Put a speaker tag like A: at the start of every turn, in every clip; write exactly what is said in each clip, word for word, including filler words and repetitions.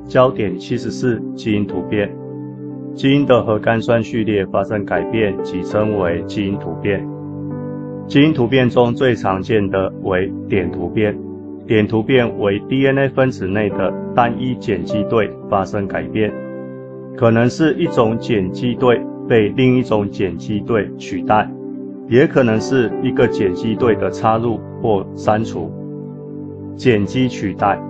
A: 焦点七十四基因突变。基因的核苷酸序列发生改变，即称为基因突变。基因突变中最常见的为点突变。点突变为 D N A 分子内的单一碱基对发生改变，可能是一种碱基对被另一种碱基对取代，也可能是一个碱基对的插入或删除。碱基取代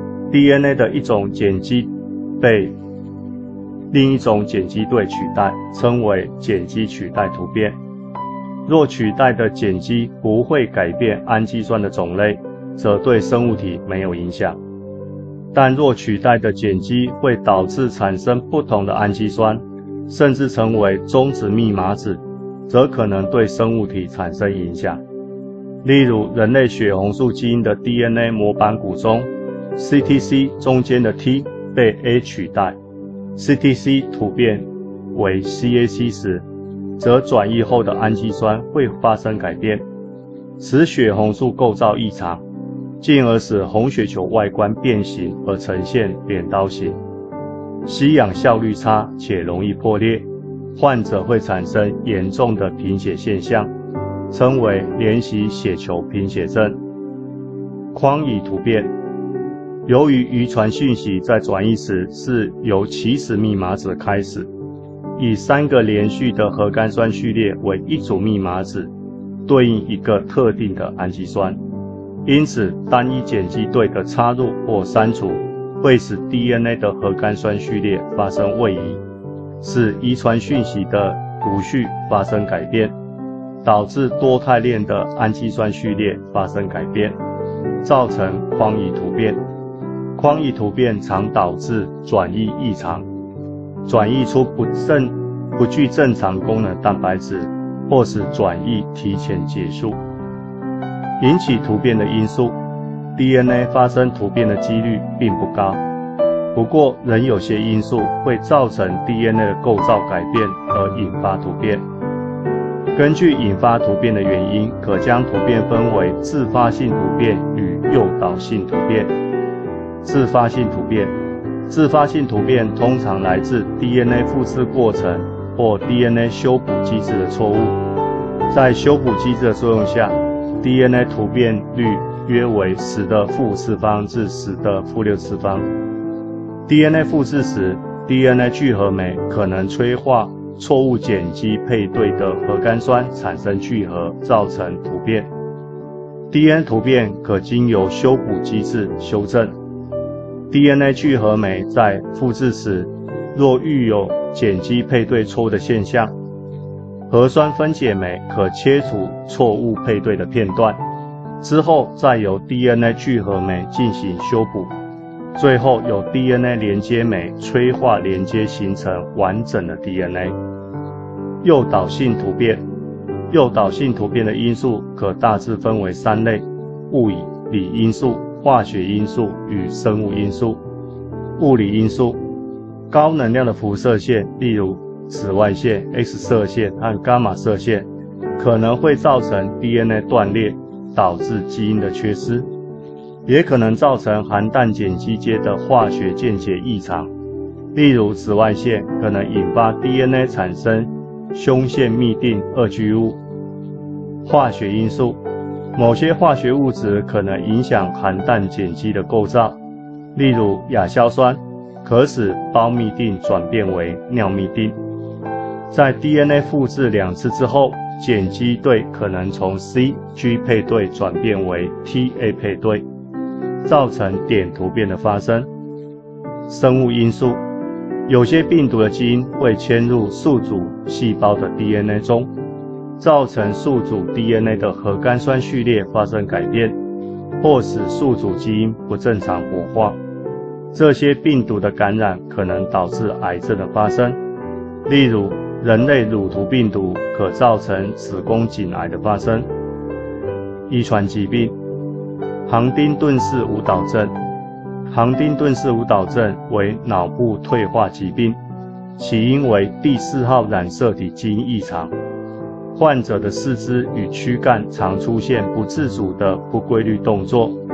A: D N A 的一种碱基被另一种碱基对取代，称为碱基取代突变。若取代的碱基不会改变氨基酸的种类，则对生物体没有影响。但若取代的碱基会导致产生不同的氨基酸，甚至成为终止密码子，则可能对生物体产生影响。例如，人类血红素基因的 D N A 模板骨中 C T C 中间的 T 被 A 取代， C T C 突变为 C A C 时，则转译后的氨基酸会发生改变，使血红素构造异常，进而使红血球外观变形而呈现扁刀形，吸氧效率差且容易破裂，患者会产生严重的贫血现象，称为联席血球贫血症。匡乙突变，由于遗传讯息在转译时是由起始密码子开始，以三个连续的核苷酸序列为一组密码子，对应一个特定的氨基酸。因此，单一碱基对的插入或删除会使 D N A 的核苷酸序列发生位移，使遗传讯息的读序发生改变，导致多肽链的氨基酸序列发生改变，造成匡乙突变。匡乙突变常导致转译异常，转译出不正不具正常功能蛋白质，或使转译提前结束。引起突变的因素 ，D N A 发生突变的几率并不高，不过仍有些因素会造成 D N A 的构造改变而引发突变。根据引发突变的原因，可将突变分为自发性突变与诱导性突变。自发性突变，自发性突变通常来自 D N A 复制过程或 D N A 修补机制的错误。在修补机制的作用下， D N A 突变率约为十的负次方至十的负六次方。D N A 复制时 ，D N A 聚合酶可能催化错误碱基配对的核苷酸产生聚合，造成突变。D N A 突变可经由修补机制修正。D N A 聚合酶在复制时，若遇有碱基配对错误的现象，核酸分解酶可切除错误配对的片段，之后再由 D N A 聚合酶进行修补，最后由 D N A 连接酶催化连接形成完整的 D N A。诱导性突变，诱导性突变的因素可大致分为三类：物理因素、化学因素与生物因素。物理因素，高能量的辐射线，例如紫外线、X 射线和伽马射线，可能会造成 D N A 断裂，导致基因的缺失，也可能造成含氮碱基阶的化学键结异常。例如，紫外线可能引发 D N A 产生胸腺嘧啶二聚物。化学因素，某些化学物质可能影响含氮碱基的构造，例如亚硝酸可使胞嘧啶转变为尿嘧啶。在 D N A 复制两次之后，碱基对可能从 C G 配对转变为 T A 配对，造成点突变的发生。生物因素，有些病毒的基因会迁入宿主细胞的 D N A 中，造成宿主 D N A 的核苷酸序列发生改变，或使宿主基因不正常活化。这些病毒的感染可能导致癌症的发生，例如人类乳突病毒可造成子宫颈癌的发生。遗传疾病，杭丁顿氏舞蹈症。杭丁顿氏舞蹈症为脑部退化疾病，起因为第四号染色体基因异常。患者的四肢与躯干常出现不自主的不规律动作，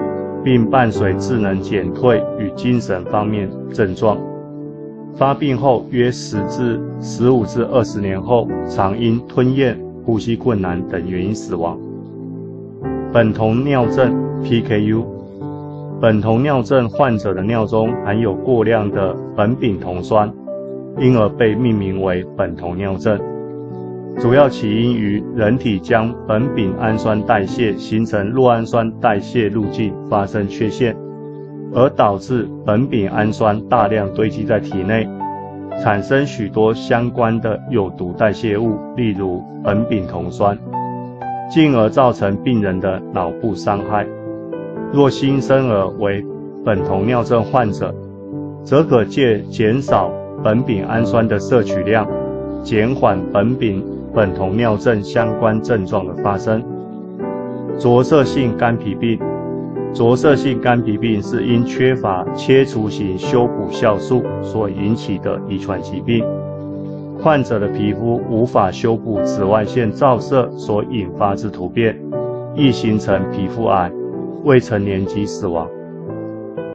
A: 并伴随智能减退与精神方面症状。发病后约十至十五至二十年后，常因吞咽、呼吸困难等原因死亡。苯酮尿症 P K U， 苯酮尿症患者的尿中含有过量的苯丙酮酸，因而被命名为苯酮尿症。主要起因于人体将苯丙氨酸代谢形成酪氨酸代谢路径发生缺陷，而导致苯丙氨酸大量堆积在体内，产生许多相关的有毒代谢物，例如苯丙酮酸，进而造成病人的脑部伤害。若新生儿为苯酮尿症患者，则可借减少苯丙氨酸的摄取量，减缓苯丙苯酮尿症相关症状的发生。着色性肝脾病，着色性肝脾病是因缺乏切除型修补酵素所引起的遗传疾病，患者的皮肤无法修补紫外线照射所引发之突变，易形成皮肤癌，未成年即死亡。